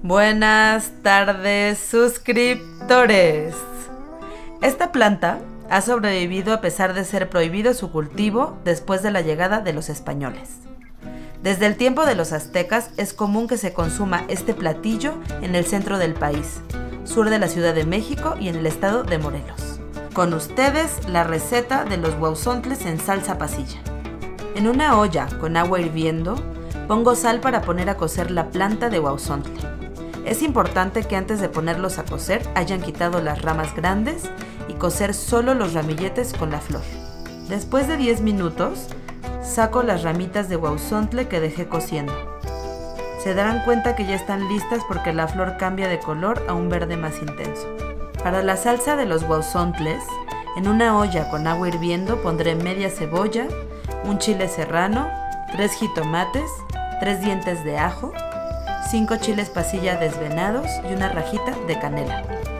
Buenas tardes, suscriptores. Esta planta ha sobrevivido a pesar de ser prohibido su cultivo después de la llegada de los españoles. Desde el tiempo de los aztecas es común que se consuma este platillo en el centro del país, sur de la Ciudad de México y en el estado de Morelos. Con ustedes la receta de los huauzontles en salsa pasilla. En una olla con agua hirviendo, pongo sal para poner a cocer la planta de huauzontle. Es importante que antes de ponerlos a cocer hayan quitado las ramas grandes y cocer solo los ramilletes con la flor. Después de 10 minutos, saco las ramitas de huauzontle que dejé cociendo. Se darán cuenta que ya están listas porque la flor cambia de color a un verde más intenso. Para la salsa de los huauzontles, en una olla con agua hirviendo pondré media cebolla, un chile serrano, 3 jitomates, 3 dientes de ajo, 5 chiles pasilla desvenados y una rajita de canela.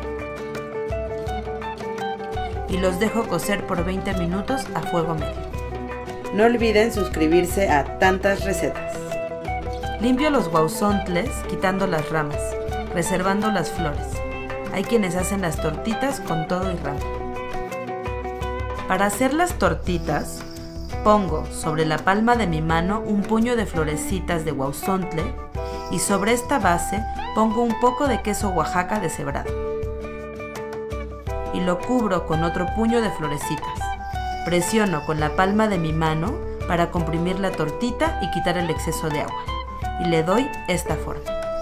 Y los dejo cocer por 20 minutos a fuego medio. No olviden suscribirse a tantas recetas. Limpio los huauzontles quitando las ramas, reservando las flores. Hay quienes hacen las tortitas con todo y rama. Para hacer las tortitas, pongo sobre la palma de mi mano un puño de florecitas de huauzontle y sobre esta base pongo un poco de queso Oaxaca deshebrado. Y lo cubro con otro puño de florecitas. Presiono con la palma de mi mano para comprimir la tortita y quitar el exceso de agua. Y le doy esta forma.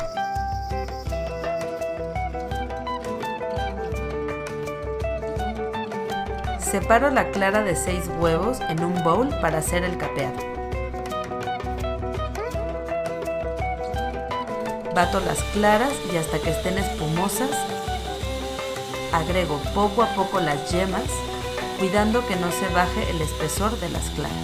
Separo la clara de 6 huevos en un bowl para hacer el capeado. Bato las claras y hasta que estén espumosas, agrego poco a poco las yemas, cuidando que no se baje el espesor de las claras.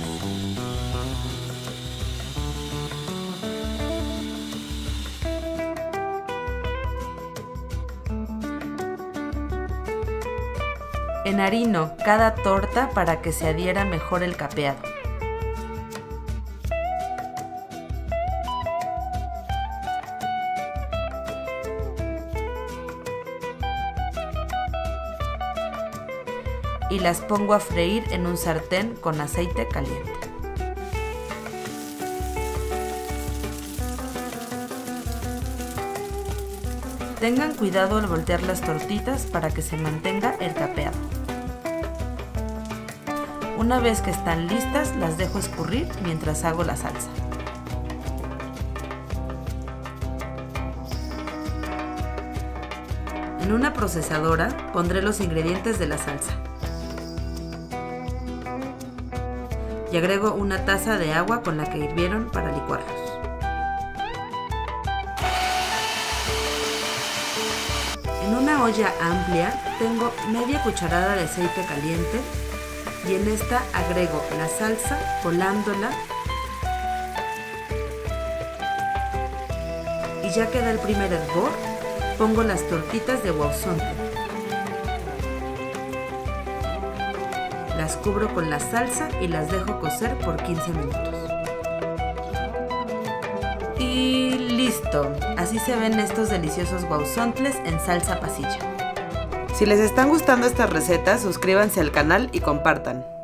Enharino cada torta para que se adhiera mejor el capeado. Y las pongo a freír en un sartén con aceite caliente. Tengan cuidado al voltear las tortitas para que se mantenga el capeado. Una vez que están listas, las dejo escurrir mientras hago la salsa. En una procesadora pondré los ingredientes de la salsa. Y agrego una taza de agua con la que hirvieron para licuarlos. En una olla amplia tengo media cucharada de aceite caliente y en esta agrego la salsa colándola y ya que da el primer hervor, pongo las tortitas de huauzontle. Las cubro con la salsa y las dejo cocer por 15 minutos. Y listo, así se ven estos deliciosos huauzontles en salsa pasilla. Si les están gustando estas recetas, suscríbanse al canal y compartan.